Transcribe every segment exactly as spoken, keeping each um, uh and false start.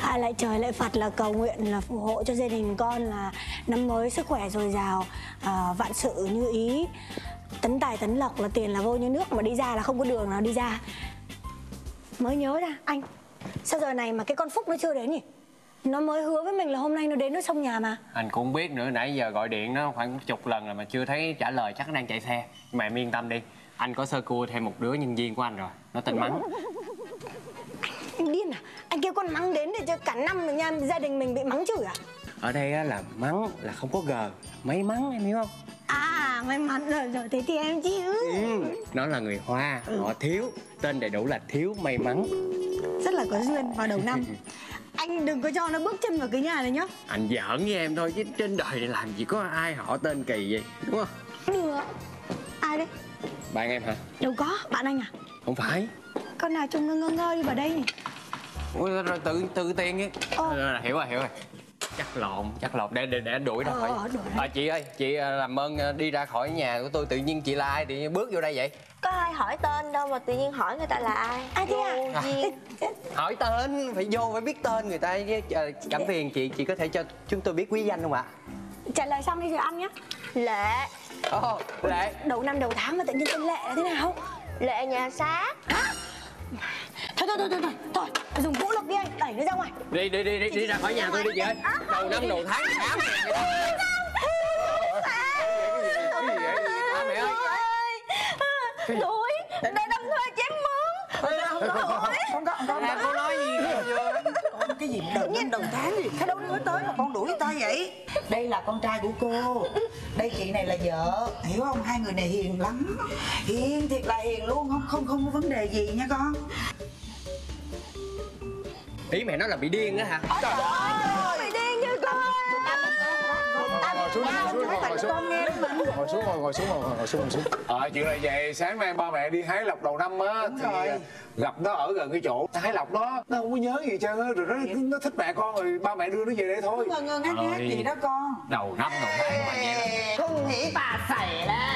Dạ lại trời lại Phật là cầu nguyện là phù hộ cho gia đình con là năm mới sức khỏe dồi dào, à, vạn sự như ý, tấn tài tấn lộc, là tiền là vô như nước mà đi ra là không có đường nào đi ra. Mới nhớ ra anh, sao giờ này mà cái con Phúc nó chưa đến nhỉ? Nó mới hứa với mình là hôm nay nó đến, nó xong nhà mà. Anh cũng biết nữa, nãy giờ gọi điện nó khoảng chục lần rồi mà chưa thấy trả lời, chắc nó đang chạy xe. Mà em yên tâm đi, anh có sơ cua thêm một đứa nhân viên của anh rồi, nó tên Mắng. Anh điên à? Anh kêu con Mắng đến để cho cả năm rồi nha, gia đình mình bị mắng chửi à? Ở đây á là Mắng là không có G, may mắn, em hiểu không? À, may mắn rồi, rồi thế thì em chịu. Ừ, nó là người Hoa, ừ. Họ Thiếu, tên đầy đủ là Thiếu May Mắn. Rất là có duyên vào đầu năm. Anh đừng có cho nó bước chân vào cái nhà này nhá. Anh giỡn với em thôi chứ trên đời này làm gì có ai họ tên kỳ vậy, đúng không? Được. Ai đấy? Bạn em hả? Đâu có, bạn anh à? Không phải. Con nào trông ngơ ngơ ngơ đi vào đây nhỉ? Ôi, rồi tự tự tiên ấy. Ờ. Rồi, hiểu rồi, hiểu rồi. Chắc lộn, chắc lộn, để để, để đuổi ra ờ, khỏi. Ờ, đuổi à, chị ơi, chị làm ơn đi ra khỏi nhà của tôi, tự nhiên chị là ai, tự nhiên bước vô đây vậy? Có ai hỏi tên đâu mà tự nhiên hỏi người ta là ai. Ai thế à? à hỏi tên, phải vô phải biết tên người ta chứ. Cảm phiền chị, chị có thể cho chúng tôi biết quý danh không ạ? Trả lời xong đi rồi ăn nhé. Lệ. Ồ, oh, Lệ. Đầu năm đầu tháng mà tự nhiên tên Lệ là thế nào? Lệ nhà xác. Hả? Thôi thôi thôi thôi thôi, thôi. Dùng vũ lực đi anh, đẩy nó ra ngoài. Đi đi đi đi, đi ra khỏi nhà tôi đi chị ơi. Đầu năm đầu tháng khám mẹ ơi. Đuổi, để đâm thuê chém mướn. Không có, không có, không có. Cô nói gì Con cái gì đầu năm đầu tháng gì, cái đâu mới tới mà con đuổi người ta vậy? Đây là con trai của cô, đây chị này là vợ, hiểu không? Hai người này hiền lắm, hiền thiệt là hiền luôn, không không không có vấn đề gì nha con. Ý mẹ nói là bị điên á hả? Trời ơi, bị điên như con. Ngồi xuống, ngồi xuống, ngồi xuống, ngồi xuống, ngồi xuống, ngồi ngồi xuống, ngồi xuống. Ờ, chuyện là vậy, sáng nay ba mẹ đi hái lộc đầu năm á, thì gặp nó ở gần cái chỗ hái lộc đó, nó không có nhớ gì trơn á, rồi nó nó thích mẹ con, rồi ba mẹ đưa nó về đây thôi. Ngơ ngơ ngác ngác gì đó con. Đầu năm đầu tháng mà vậy đó. Không nghĩ bà xảy ra.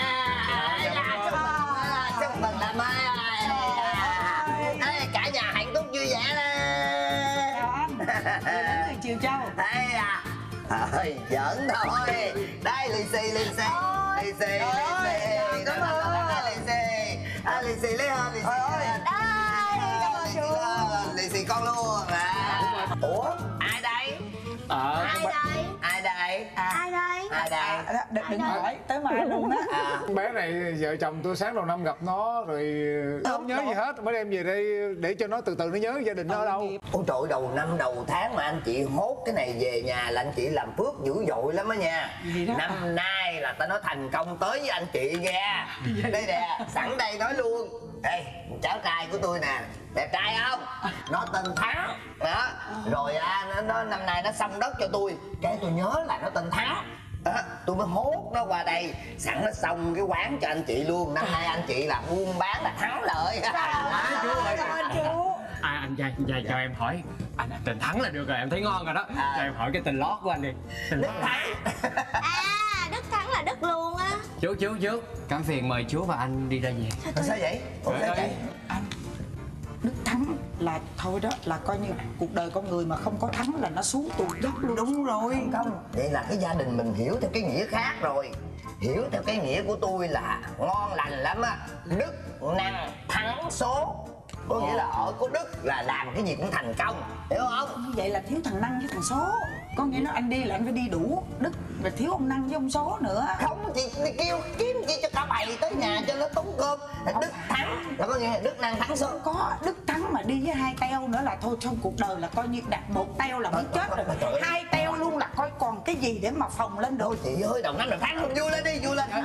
Chúc mừng năm mới ơi. Cả nhà hạnh phúc vui vẻ lên. Chào anh, người đến từ Chiều Châu. Đây à. Thôi, giỡn thôi. Đây, lì xì, lì xì. Lì xì, lì xì. Cảm ơn. Lì xì. À, lì xì lấy hơn, lì xì. Đây, cảm ơn chú. Lì xì con luôn. Ủa, ai đây? Ờ, Ai đây? Ai đây? Ai đây? Ai đây? À, đừng, đừng hỏi tới mai luôn á. À. Bé này vợ chồng tôi sáng đầu năm gặp nó rồi không nhớ gì hết, mới đem về đây để cho nó từ từ nó nhớ gia đình nó ở đâu. Ôi trời ơi, đầu năm đầu tháng mà anh chị hốt cái này về nhà là anh chị làm phước dữ dội lắm á nha. Năm nay là tao nói thành công tới với anh chị nha. Đây nè, sẵn đây nói luôn. Đây, cháu trai của tôi nè, đẹp trai không? Nó tên Thắng đó. Rồi à, nó, nó năm nay nó xong đất cho tôi, cái tôi nhớ là nó tên Thắng đó. Tôi mới hốt nó qua đây, sẵn nó xong cái quán cho anh chị luôn. Năm nay anh chị là buôn bán là thắng lợi. À, chú ơi. Cảm ơn chú. À, anh trai, anh trai cho em hỏi. Anh tên Thắng là được rồi, em thấy ngon rồi đó. À. Cho em hỏi cái tên lót của anh đi. Tên Đức Thắng. À, Đức Thắng là Đức luôn á. Chú, chú, chú. Cảm phiền mời chú và anh đi ra về. Sao, sao vậy? Ủa, sao vậy? Anh, Đức Thắng là thôi đó, là coi như cuộc đời con người mà không có thắng là nó xuống tụt dốc luôn. Đúng rồi. Không, vậy là cái gia đình mình hiểu theo cái nghĩa khác rồi. Hiểu theo cái nghĩa của tôi là ngon lành lắm á. Đức năng thắng số. Có nghĩa là ở có đức là làm cái gì cũng thành công, hiểu không? Như vậy là thiếu thằng năng với thằng số. Có nghĩa nó anh đi là anh phải đi đủ đức, và thiếu ông năng với ông số nữa. Không, chị kêu kiếm chi cho cả bầy tới nhà cho nó tốn cơm. Đức thắng là có nghĩa là đức năng thắng số. Không có Đức Thắng mà đi với hai teo nữa là thôi, trong cuộc đời là coi như đặt một teo là muốn chết rồi. Hai teo luôn là coi còn cái gì để mà phồng lên được. Thôi chị ơi, đầu năm đầu tháng không vui lên đi, vui lên.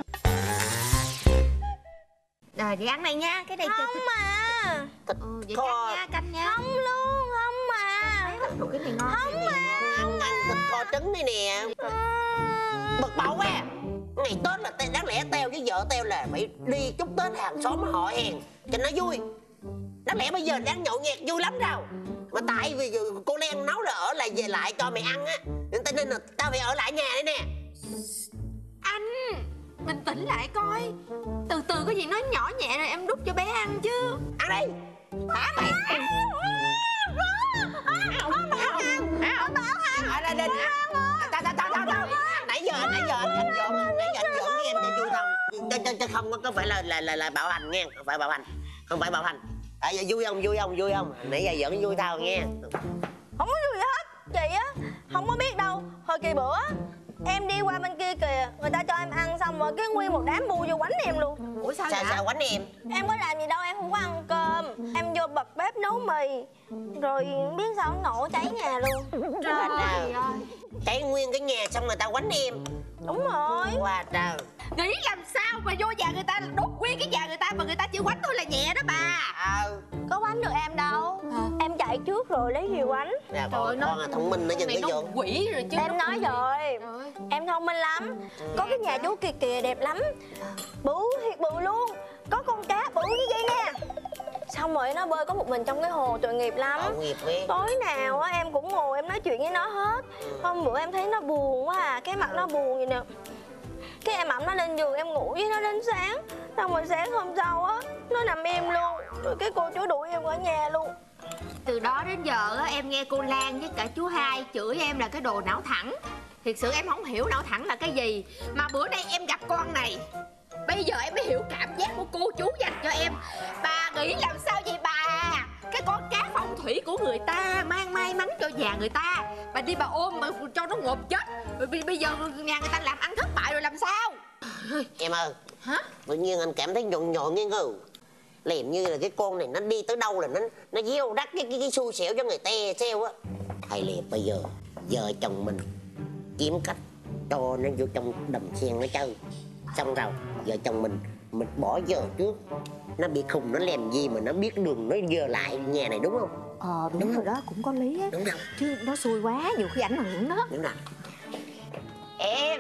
Rồi đi ăn này nha, cái này không mà. Ừ, vậy canh nha, canh nha. Không luôn, không mà. Ủa, cái này ngon. Không mà. Ăn ăn thịt kho trứng đây nè. Bực bội quá. Ngày Tết là đáng lẽ teo với vợ teo là phải đi chúc Tết hàng xóm họ hàng cho nó vui. Đáng lẽ bây giờ đang nhậu nhẹt vui lắm đâu. Mà tại vì cô Len nấu là ở lại về lại cho mày ăn á, nên là tao phải ở lại nhà đây nè. Anh bình tĩnh lại coi. Từ từ có gì nói nhỏ nhẹ rồi em đút cho bé ăn chứ. Ăn đi. Hả mày? Ăn. không có phải là là là, là bạo hành nghe, không phải bạo hành, không phải bạo hành. À, giờ vui không, vui không, vui không? Nãy giờ giỡn vui tao nghe. Không có gì hết, chị á không có biết đâu. Hồi kỳ bữa em đi qua bên kia kìa, người ta cho em ăn xong rồi cái nguyên một đám bu vô quánh em luôn. Ủa sao sao, sao quánh em? Em có làm gì đâu, em không có ăn cơm. Em vô bật bếp nấu mì, rồi biết sao nó nổ cháy nhà luôn. Trời ơi, cháy nguyên cái nhà xong người ta quánh em. Đúng rồi. Wow trời. Nghĩ làm sao mà vô nhà người ta đốt nguyên cái nhà người ta mà người ta chỉ quánh tôi là nhẹ đó bà. Ờ. Có quánh được em đâu. À. Em chạy trước rồi lấy gì quánh. Dạ, con, con là thông minh nó dừng cái vụ. Quỷ rồi chứ. Em nói rồi. Trời. Em thông minh lắm. Có cái nhà chú kìa kìa đẹp lắm. Bự thiệt bự luôn. Có con cá bự như vậy nè. Xong rồi nó bơi có một mình trong cái hồ, tội nghiệp lắm. Ờ, nghiệp tối nào á em cũng ngồi em nói chuyện với nó hết. Hôm bữa em thấy nó buồn quá à, cái mặt nó buồn vậy nè. Cái em ẵm nó lên giường em ngủ với nó đến sáng. Xong rồi sáng hôm sau á nó nằm im luôn. Rồi cái cô chú đuổi em ở nhà luôn. Từ đó đến giờ á em nghe cô Lan với cả chú Hai chửi em là cái đồ não thẳng. Thiệt sự em không hiểu não thẳng là cái gì. Mà bữa nay em gặp con này, bây giờ em mới hiểu cảm giác của cô chú dành cho em. Bà nghĩ làm sao vậy bà? Cái con cá phong thủy của người ta mang may mắn cho nhà người ta, bà đi bà ôm mà cho nó ngộp chết. Rồi bây giờ nhà người ta làm ăn thất bại rồi làm sao? Em ơi. Hả? Tự nhiên anh cảm thấy nhộn nhộn nghe ngừ. Liềm như là cái con này nó đi tới đâu là nó nó gieo rắc cái cái, cái xui xẻo cho người te xeo á. Hay Liềm bây giờ vợ chồng mình kiếm cách cho nó vô trong đầm sen nó chơi. Xong rồi vợ chồng mình mình bỏ giờ trước, nó bị khùng nó làm gì mà nó biết đường nó giờ lại nhà này đúng không? Ờ đúng, đúng rồi đó, cũng có lý á. Đúng rồi. Chứ nó xui quá nhiều khi ảnh hưởng đó. Đúng rồi. Em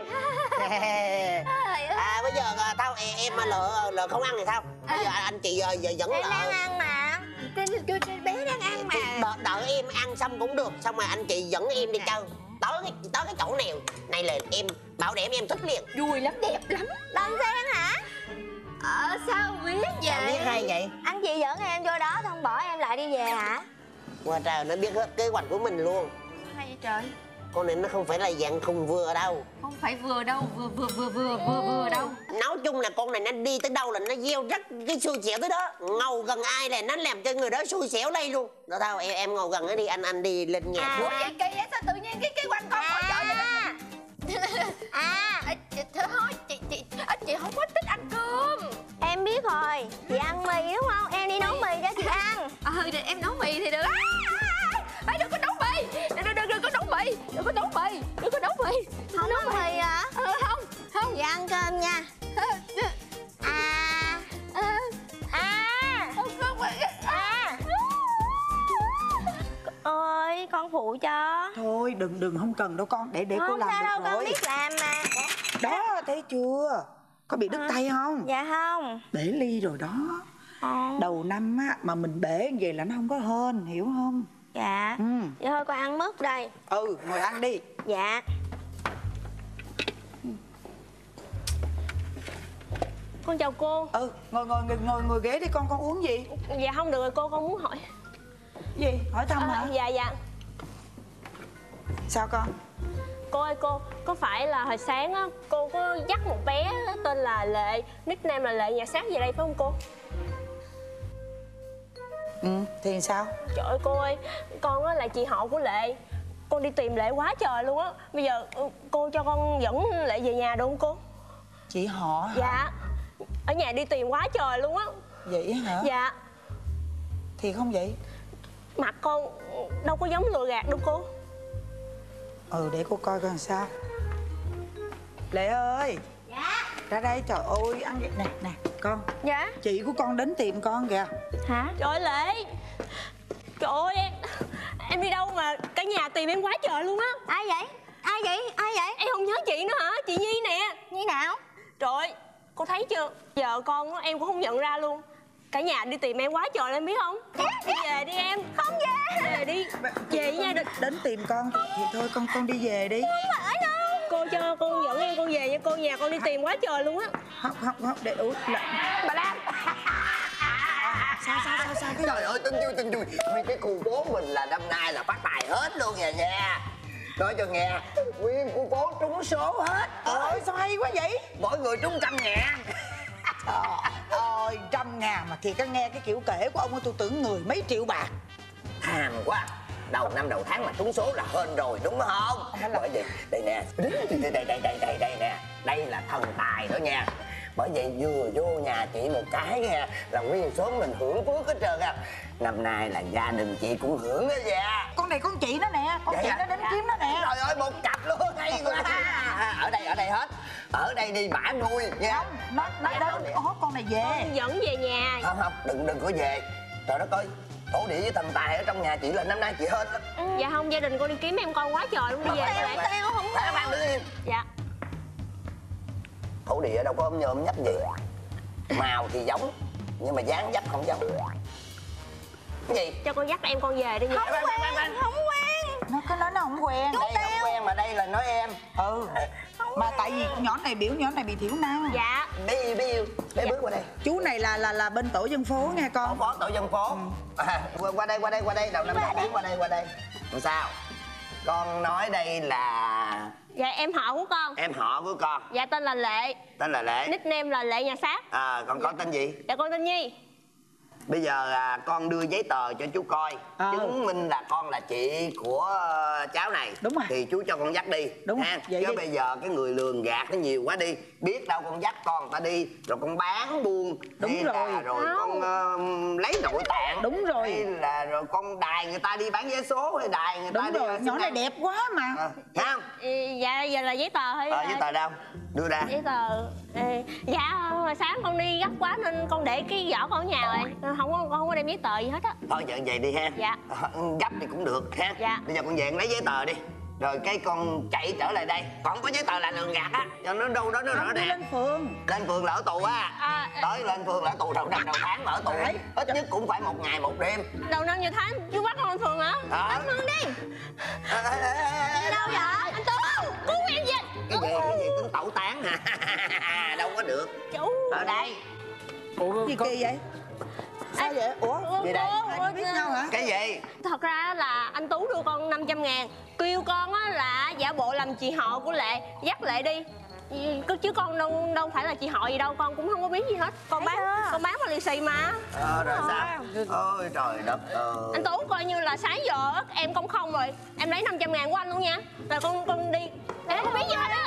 à bây giờ tao em, em lợ lợ không ăn thì sao? Bây giờ anh chị giờ, giờ dẫn em lợ. đang ăn mà. Cái, cái, cái bé đang ăn mà. Đợi, đợi em ăn xong cũng được, xong rồi anh chị dẫn em đi chơi. Tới cái, tới cái chỗ nào này là em bảo đảm em thích liền. Vui lắm, đẹp lắm. Đâm sen hả? Ờ sao biết vậy? Sao biết hay vậy? Anh chị dẫn em vô đó xong bỏ em lại đi về hả? Qua trời nó biết hết kế hoạch của mình luôn. Hay vậy trời. Con này nó không phải là dạng khùng vừa đâu. Không phải vừa đâu, vừa vừa vừa vừa vừa vừa đâu. Nói chung là con này nó đi tới đâu là nó gieo rắc cái xui xẻo tới đó. Ngầu gần ai là nó làm cho người đó xui xẻo đây luôn. Đó thôi em em ngồi gần nó đi, anh anh đi lên nhà À, thuốc. vậy kỳ vậy sao tự nhiên cái cái quanh con khỏi chợ vậy? À, chị, thôi chị chị chị không có thích ăn cơm. Em biết rồi, chị ăn mì đúng không? Em đi nấu mì cho chị ăn. Ờ, à, em nấu mì thì được. À, đừng có nấu mì, đừng, đừng, đừng có nấu mì, đừng có nấu mì, đừng có nấu mì. Không nấu mì hả? Ờ, không, không. Chị ăn cơm nha. À, à, à, à. Ôi, con phụ cho. Thôi đừng đừng không cần đâu con, để để không cô làm sao được đâu, rồi. con biết làm mà. Đó thấy chưa, có bị đứt à, tay không? Dạ không. Bể ly rồi đó. À. Đầu năm á mà mình bể vậy là nó không có hên, hiểu không? Dạ. Ừ. Vậy thôi con ăn mứt đây. Ừ, ngồi ăn đi. Dạ. Con chào cô. Ừ, ngồi ngồi ngồi ngồi, ngồi ghế đi con, con uống gì? Dạ không được rồi cô, con muốn hỏi. Gì? Hỏi thăm à, hả? Dạ dạ. Sao con? Cô ơi cô, có phải là hồi sáng á cô có dắt một bé tên là Lệ, nickname là Lệ nhà xác về đây phải không cô? Ừ, thì sao? Trời ơi cô ơi, con á là chị họ của Lệ. Con đi tìm Lệ quá trời luôn á. Bây giờ cô cho con dẫn Lệ về nhà được không cô? Chị họ hả? Dạ. Ở nhà đi tìm quá trời luôn á. Vậy hả? Dạ. Thì không vậy? Mặt con đâu có giống lừa gạt đâu cô. Ừ, để cô coi coi sao. Lệ ơi. Dạ. Ra đây, trời ơi, ăn vậy nè, nè, con. Dạ. Chị của con đến tìm con kìa. Hả? Trời ơi Lệ. Trời ơi em Em đi đâu mà cả nhà tìm em quá trời luôn á. Ai vậy? Ai vậy? Ai vậy? Em không nhớ chị nữa hả? Chị Nhi nè. Nhi nào? Trời ơi, cô thấy chưa? Giờ con em cũng không nhận ra luôn. Cả nhà đi tìm em quá trời em biết không? Đi về đi em. Không về. Về đi. Về nha. Đến, đến tìm con thì, thì thôi con con đi về đi. Không phải đâu. Cô cho con dẫn em con về nha cô, nhà con đi tìm quá trời luôn á. Không không không, để út lại. Bà Lan. Sao sao sao sao cái Trời ơi tin vui tin vui. Nguyên cái khu phố mình là năm nay là phát tài hết luôn kìa nha. Nói cho nghe, nguyên khu phố trúng số hết. Ôi sao hay quá vậy? Mỗi người trúng trăm ngàn. Ôi, trăm ngàn mà thiệt, nghe cái kiểu kể của ông tôi tưởng người mấy triệu bạc. Hàm quá. Đầu năm đầu tháng mà trúng số là hên rồi đúng không? Bởi vì đây nè, đây đây đây đây đây đây nè, đây là thần tài đó nha. Bởi vậy vừa vô nhà chị một cái nha là nguyên xóm mình hưởng phước hết trơn á. Năm nay là gia đình chị cũng hưởng đó nha. Con này con chị nó nè, con Vậy chị à? nó đến kiếm nó nè. Trời ơi, một cặp luôn, hay quá. Ở đây, ở đây hết. Ở đây đi bả nuôi nha. Không, nó nó đến hốt con này về. Con dẫn về nhà. Không không, đừng đừng có về. Trời đất ơi, thổ địa với thần tài ở trong nhà chị là năm nay chị hên lắm. Ừ. Dạ không, gia đình con đi kiếm em con quá trời luôn, đi về lại teo không có. Khoan, đứng im. Dạ. Thổ địa đâu có ôm nhôm nhấp gì. Màu thì giống nhưng mà dáng dấp không giống. Cái gì? Cho con dắt em con về đi. Không quen, không quen. Nó cứ nói nó không quen. Đây không quen mà đây là nói em. Ừ. Mà tại vì nhỏ này biểu nhỏ này bị thiểu năng. Dạ. Đi đi để bước qua đây. Chú này là là là bên tổ dân phố nghe con. Tổ phó tổ dân phố. À, qua, qua đây qua đây qua đây đầu năm đầu tháng qua đây qua đây. Làm sao? Con nói đây là Dạ em họ của con. em họ của con. Dạ tên là Lệ. Tên là Lệ. Nickname là Lệ Nhà Xác. À, còn con tên gì? Dạ con tên Nhi. Bây giờ à, con đưa giấy tờ cho chú coi, à. chứng minh là con là chị của uh, cháu này. Đúng rồi. Thì chú cho con dắt đi. Đúng ha. vậy Chứ đi. bây giờ cái người lường gạt nó nhiều quá đi, biết đâu con dắt con ta đi rồi con bán buôn. Đúng hay rồi. là rồi con uh, lấy nội tạng. Đúng rồi. Hay là rồi con đài người ta đi bán vé số hay đài người Đúng ta đi. rồi, nhỏ này đẹp quá mà. À, thấy không? Ừ, dạ giờ là giấy tờ thôi. Ờ, giấy tờ đâu? Đưa ra. Giấy tờ. Ừ, dạ hồi sáng con đi gấp quá nên con để cái giỏ con ở nhà rồi, không có con không có đem giấy tờ gì hết á. Thôi vậy vậy đi ha. Dạ. Gấp thì cũng được ha. Dạ. Bây giờ con về con lấy giấy tờ đi. Rồi cái con chạy trở lại đây. Còn có giấy tờ là lường gạt á. Cho nó đâu đó nó rõ Đi ràng. lên phường. Lên phường là ở tù á. À, Tới lên phường là ở tù đầu năm đầu tháng là ở tù. Đấy. Ít nhất cũng phải một ngày một đêm. đầu năm giờ tháng chú bắt con lên phường hả? Ờ. Anh Mừng đi. Ê, ê, ê, ê, ê. Đâu vậy? Anh Tú, cứu em về. Cái gì cái gì tính tẩu tán hả? Đâu có được. Chú. Ở đây. Ủa, Gì có- kỳ vậy? Sao vậy? Ủa? Gì đây? Hai đứa biết nhau hả? Cái gì? Thật ra là anh Tú đưa con năm trăm ngàn, kêu con á là giả bộ làm chị họ của Lệ, dắt Lệ đi. Cứ chứ con đâu đâu phải là chị họ gì đâu, con cũng không có biết gì hết. Con bán con bán mà lì xì mà. Ờ rồi sao? Ôi trời đất ơi. Anh Tú coi như là sáng giờ á, em công không rồi, em lấy năm trăm ngàn của anh luôn nha. Rồi con con đi. Em không biết gì hết á.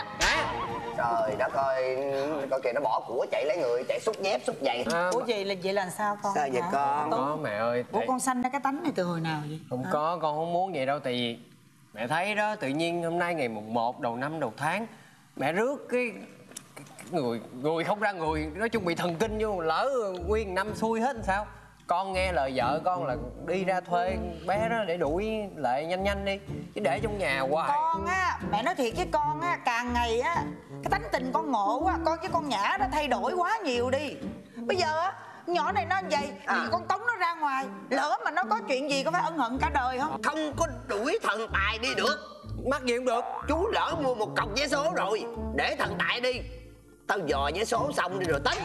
Trời đất ơi, coi kìa nó bỏ của chạy lấy người, chạy xúc dép xúc giày. À, Ủa vậy là vậy là sao con? Sao vậy hả? con? Tú. có mẹ ơi. Ủa tại- con sanh ra cái tánh này từ hồi nào vậy? Không Hả? có, con không muốn vậy đâu. Tại vì mẹ thấy đó, tự nhiên hôm nay ngày mùng một đầu năm đầu tháng mẹ rước cái, cái, cái người người không ra người, nói chung bị thần kinh vô, lỡ nguyên năm xui hết làm sao. Con nghe lời vợ con là đi ra thuê bé đó để đuổi Lệ nhanh nhanh đi, chứ để trong nhà hoài. Con á, mẹ nói thiệt với con á, càng ngày á cái tánh tình con ngộ quá, con với con Nhã nó thay đổi quá nhiều đi. Bây giờ á, nhỏ này nó như vậy thì À. con tống nó ra ngoài, lỡ mà nó có chuyện gì có phải ân hận cả đời không? Không có đuổi thần tài đi được. Mắc gì cũng được. Chú lỡ mua một cọc vé số rồi, để thần tài đi. Tao dò vé số xong đi rồi tính.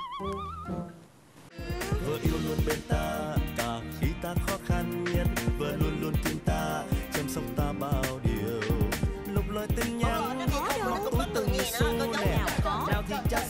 Vợ yêu luôn bên ta cả khi ta khó khăn nhất, vợ luôn luôn tin ta chăm sóc ta bao điều. Lục lời tin nhắn túi từng số nè, nào thì chắc